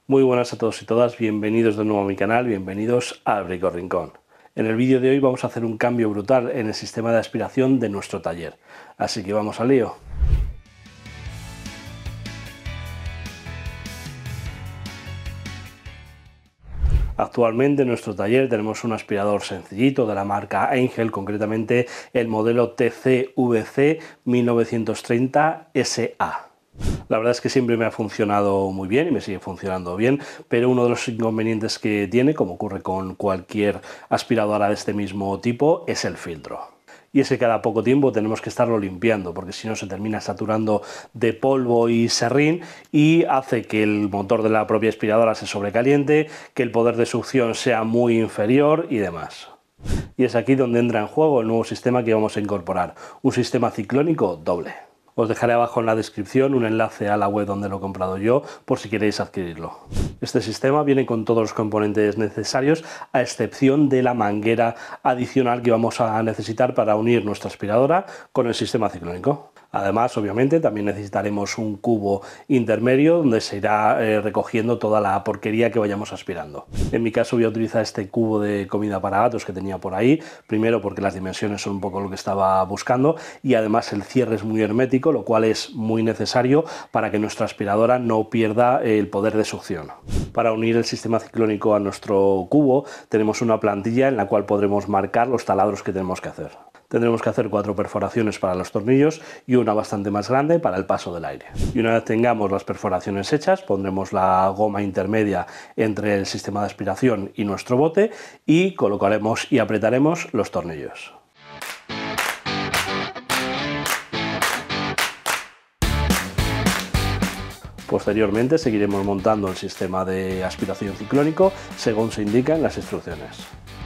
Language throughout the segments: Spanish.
Muy buenas a todos y todas, bienvenidos de nuevo a mi canal, bienvenidos al Brico Rincón. En el vídeo de hoy vamos a hacer un cambio brutal en el sistema de aspiración de nuestro taller, así que vamos al lío. Actualmente en nuestro taller tenemos un aspirador sencillito de la marca Angel, concretamente el modelo TCVC 1930 SA. La verdad es que siempre me ha funcionado muy bien y me sigue funcionando bien, pero uno de los inconvenientes que tiene, como ocurre con cualquier aspiradora de este mismo tipo, es el filtro. Y es que cada poco tiempo tenemos que estarlo limpiando, porque si no se termina saturando de polvo y serrín y hace que el motor de la propia aspiradora se sobrecaliente, que el poder de succión sea muy inferior y demás. Y es aquí donde entra en juego el nuevo sistema que vamos a incorporar, un sistema ciclónico doble. Os dejaré abajo en la descripción un enlace a la web donde lo he comprado yo por si queréis adquirirlo. Este sistema viene con todos los componentes necesarios a excepción de la manguera adicional que vamos a necesitar para unir nuestra aspiradora con el sistema ciclónico. Además, obviamente, también necesitaremos un cubo intermedio donde se irá recogiendo toda la porquería que vayamos aspirando. En mi caso voy a utilizar este cubo de comida para gatos que tenía por ahí, primero porque las dimensiones son un poco lo que estaba buscando y además el cierre es muy hermético, lo cual es muy necesario para que nuestra aspiradora no pierda el poder de succión. Para unir el sistema ciclónico a nuestro cubo tenemos una plantilla en la cual podremos marcar los taladros que tenemos que hacer. Tendremos que hacer 4 perforaciones para los tornillos y una bastante más grande para el paso del aire. Y una vez tengamos las perforaciones hechas, pondremos la goma intermedia entre el sistema de aspiración y nuestro bote y colocaremos y apretaremos los tornillos. Posteriormente seguiremos montando el sistema de aspiración ciclónico según se indica en las instrucciones.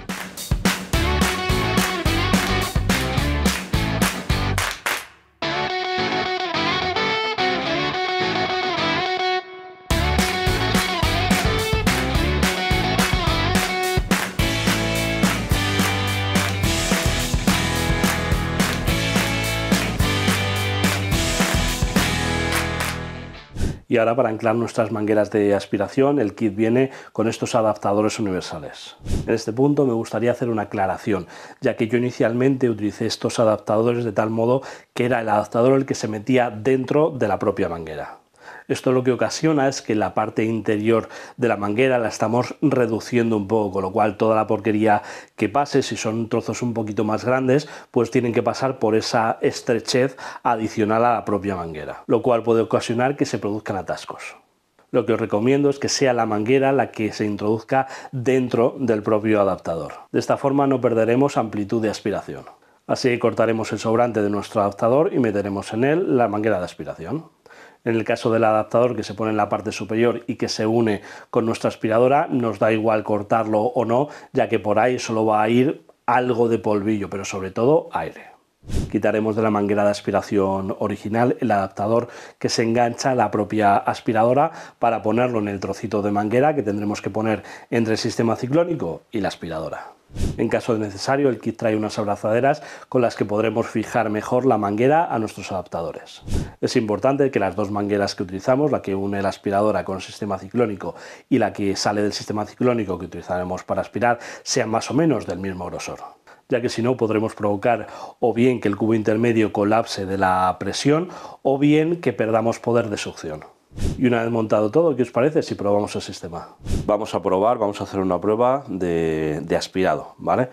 Y ahora, para anclar nuestras mangueras de aspiración, el kit viene con estos adaptadores universales. En este punto me gustaría hacer una aclaración, ya que yo inicialmente utilicé estos adaptadores de tal modo que era el adaptador el que se metía dentro de la propia manguera. Esto lo que ocasiona es que la parte interior de la manguera la estamos reduciendo un poco, con lo cual toda la porquería que pase, si son trozos un poquito más grandes, pues tienen que pasar por esa estrechez adicional a la propia manguera, lo cual puede ocasionar que se produzcan atascos. Lo que os recomiendo es que sea la manguera la que se introduzca dentro del propio adaptador. De esta forma no perderemos amplitud de aspiración. Así cortaremos el sobrante de nuestro adaptador y meteremos en él la manguera de aspiración. En el caso del adaptador que se pone en la parte superior y que se une con nuestra aspiradora, nos da igual cortarlo o no, ya que por ahí solo va a ir algo de polvillo, pero sobre todo aire. Quitaremos de la manguera de aspiración original el adaptador que se engancha a la propia aspiradora para ponerlo en el trocito de manguera que tendremos que poner entre el sistema ciclónico y la aspiradora. En caso de necesario, el kit trae unas abrazaderas con las que podremos fijar mejor la manguera a nuestros adaptadores. Es importante que las dos mangueras que utilizamos, la que une la aspiradora con el sistema ciclónico y la que sale del sistema ciclónico que utilizaremos para aspirar, sean más o menos del mismo grosor, ya que si no podremos provocar o bien que el cubo intermedio colapse de la presión o bien que perdamos poder de succión. Y una vez montado todo, ¿qué os parece si probamos el sistema? Vamos a probar, vamos a hacer una prueba de aspirado, ¿vale?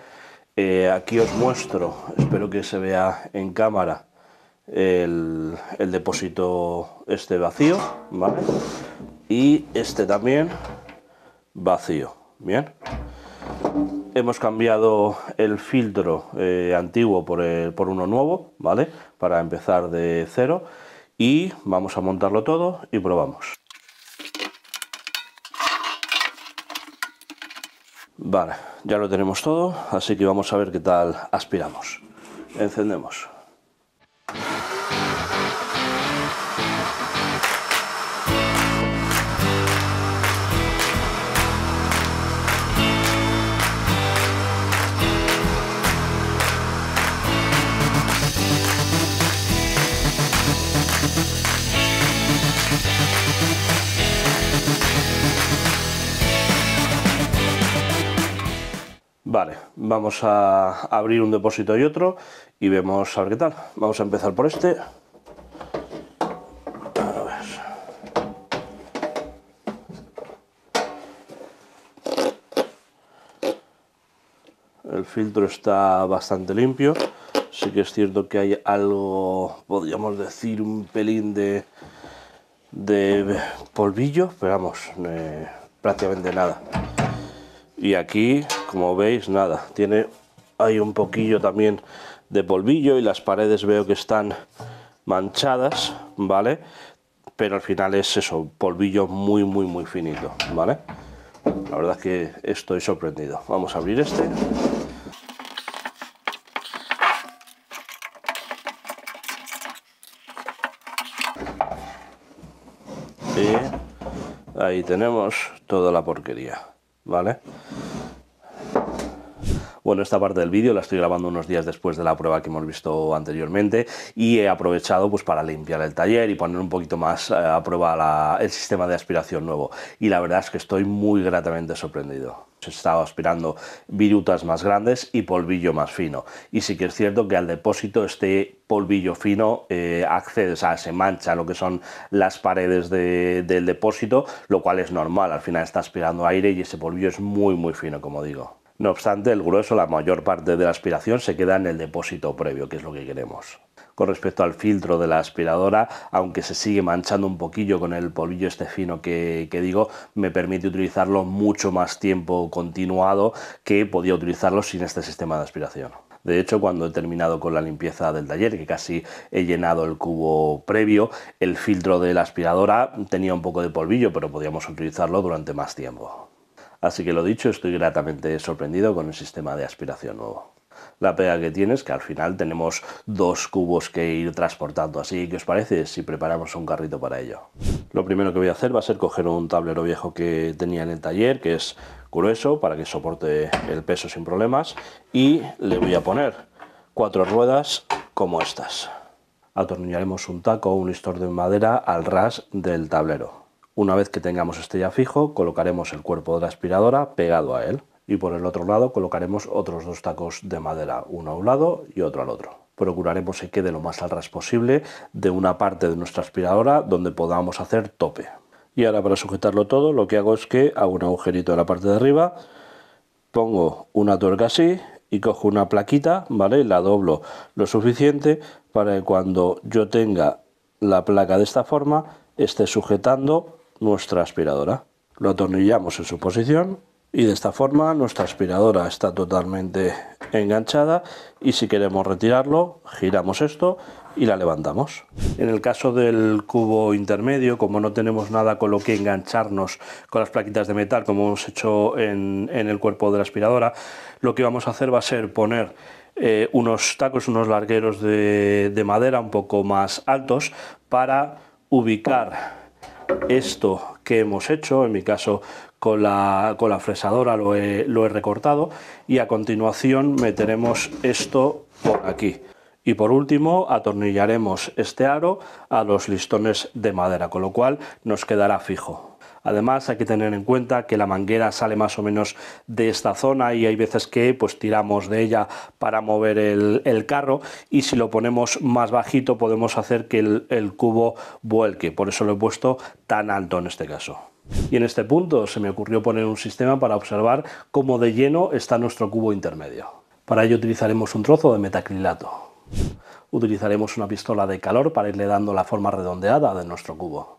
Aquí os muestro, espero que se vea en cámara, el depósito este vacío, ¿vale? Y este también vacío, ¿bien? Hemos cambiado el filtro antiguo por uno nuevo, ¿vale? Para empezar de cero. Y vamos a montarlo todo y probamos. Vale, ya lo tenemos todo, así que vamos a ver qué tal aspiramos. Encendemos. Vale, vamos a abrir un depósito y otro y vemos a ver qué tal. Vamos a empezar por este. A ver. El filtro está bastante limpio. Sí que es cierto que hay algo, podríamos decir, un pelín de polvillo, pero vamos, prácticamente nada. Y aquí, como veis, nada, hay un poquillo también de polvillo y las paredes veo que están manchadas, ¿vale? Pero al final es eso, polvillo muy finito, ¿vale? La verdad es que estoy sorprendido. Vamos a abrir este. Y ahí tenemos toda la porquería, ¿vale? Bueno, esta parte del vídeo la estoy grabando unos días después de la prueba que hemos visto anteriormente y he aprovechado pues para limpiar el taller y poner un poquito más a prueba el sistema de aspiración nuevo. Y la verdad es que estoy muy gratamente sorprendido. He estado aspirando virutas más grandes y polvillo más fino. Y sí que es cierto que al depósito este polvillo fino accede, o sea, se mancha lo que son las paredes del depósito, lo cual es normal. Al final está aspirando aire y ese polvillo es muy fino, como digo. No obstante, el grueso, la mayor parte de la aspiración se queda en el depósito previo, que es lo que queremos. Con respecto al filtro de la aspiradora, aunque se sigue manchando un poquillo con el polvillo este fino que digo, me permite utilizarlo mucho más tiempo continuado que podía utilizarlo sin este sistema de aspiración. De hecho, cuando he terminado con la limpieza del taller, que casi he llenado el cubo previo, el filtro de la aspiradora tenía un poco de polvillo, pero podíamos utilizarlo durante más tiempo. Así que lo dicho, estoy gratamente sorprendido con el sistema de aspiración nuevo. La pega que tiene es que al final tenemos 2 cubos que ir transportando, así que ¿os parece si preparamos un carrito para ello? Lo primero que voy a hacer va a ser coger un tablero viejo que tenía en el taller, que es grueso para que soporte el peso sin problemas, y le voy a poner 4 ruedas como estas. Atornillaremos un taco o un listón de madera al ras del tablero. Una vez que tengamos este ya fijo, colocaremos el cuerpo de la aspiradora pegado a él y por el otro lado colocaremos otros 2 tacos de madera, uno a un lado y otro al otro. Procuraremos que quede lo más al ras posible de una parte de nuestra aspiradora donde podamos hacer tope. Y ahora, para sujetarlo todo, lo que hago es que hago un agujerito en la parte de arriba, pongo una tuerca así y cojo una plaquita, ¿vale? La doblo lo suficiente para que cuando yo tenga la placa de esta forma esté sujetando nuestra aspiradora. Lo atornillamos en su posición y de esta forma nuestra aspiradora está totalmente enganchada y si queremos retirarlo giramos esto y la levantamos. En el caso del cubo intermedio, como no tenemos nada con lo que engancharnos con las plaquitas de metal como hemos hecho en el cuerpo de la aspiradora, lo que vamos a hacer va a ser poner unos tacos, unos largueros de madera un poco más altos para ubicar esto que hemos hecho, en mi caso con la fresadora lo he recortado, y a continuación meteremos esto por aquí. Y por último atornillaremos este aro a los listones de madera, con lo cual nos quedará fijo. Además hay que tener en cuenta que la manguera sale más o menos de esta zona y hay veces que pues tiramos de ella para mover el carro, y si lo ponemos más bajito podemos hacer que el cubo vuelque, por eso lo he puesto tan alto en este caso. Y en este punto se me ocurrió poner un sistema para observar cómo de lleno está nuestro cubo intermedio. Para ello utilizaremos un trozo de metacrilato. Utilizaremos una pistola de calor para irle dando la forma redondeada de nuestro cubo.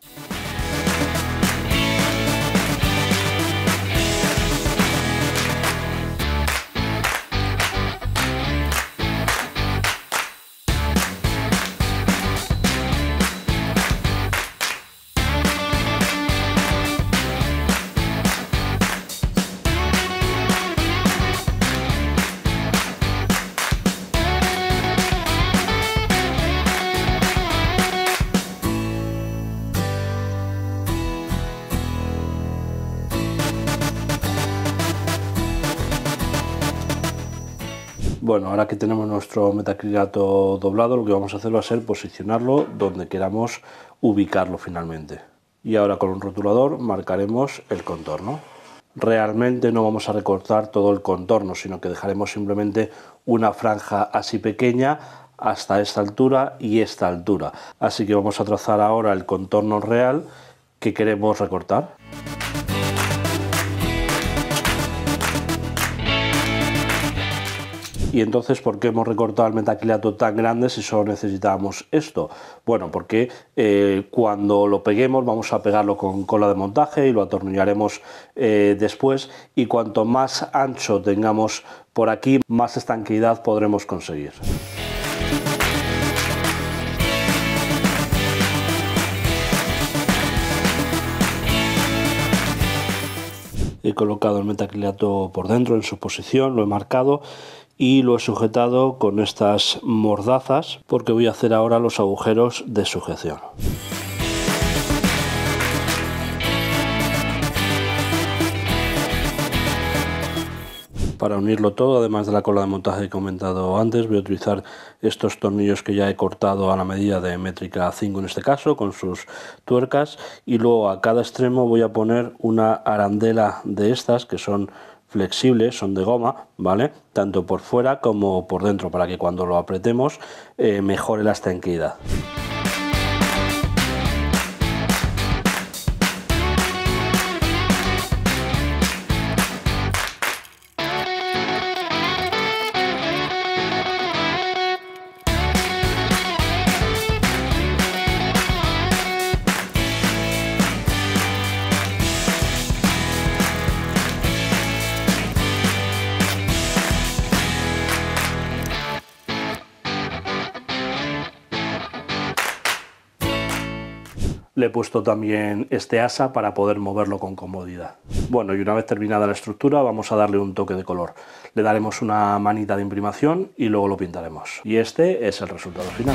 Bueno, ahora que tenemos nuestro metacrilato doblado, lo que vamos a hacer va a ser posicionarlo donde queramos ubicarlo finalmente. Y ahora con un rotulador marcaremos el contorno. realmente no vamos a recortar todo el contorno, sino que dejaremos simplemente una franja así pequeña hasta esta altura y esta altura. Así que vamos a trazar ahora el contorno real que queremos recortar. Y entonces, ¿por qué hemos recortado el metacrilato tan grande si solo necesitábamos esto? Bueno, porque cuando lo peguemos vamos a pegarlo con cola de montaje y lo atornillaremos después, y cuanto más ancho tengamos por aquí, más estanqueidad podremos conseguir. He colocado el metacrilato por dentro en su posición, lo he marcado y lo he sujetado con estas mordazas porque voy a hacer ahora los agujeros de sujeción. Para unirlo todo, además de la cola de montaje que he comentado antes, voy a utilizar estos tornillos que ya he cortado a la medida de métrica 5 en este caso, con sus tuercas, y luego a cada extremo voy a poner una arandela de estas que son flexibles, son de goma, ¿vale? Tanto por fuera como por dentro, para que cuando lo apretemos mejore la estanqueidad. Le he puesto también este asa para poder moverlo con comodidad. Bueno, y una vez terminada la estructura vamos a darle un toque de color. Le daremos una manita de imprimación y luego lo pintaremos. Y este es el resultado final.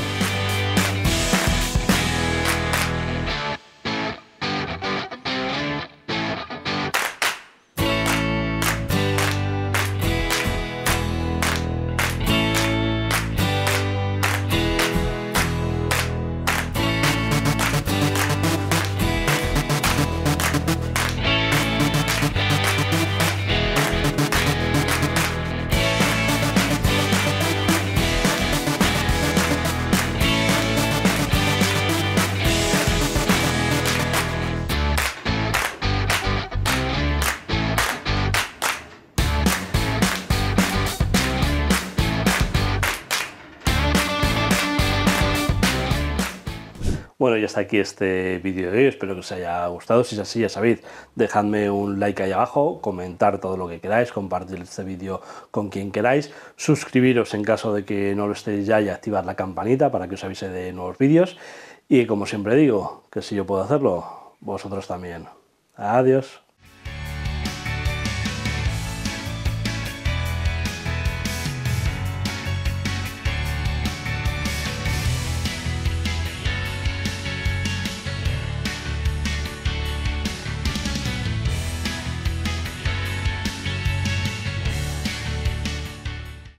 Bueno, y hasta aquí este vídeo de hoy, espero que os haya gustado. Si es así, ya sabéis, dejadme un like ahí abajo, comentar todo lo que queráis, compartir este vídeo con quien queráis, suscribiros en caso de que no lo estéis ya y activar la campanita para que os avise de nuevos vídeos. Y como siempre digo, que si yo puedo hacerlo, vosotros también. Adiós.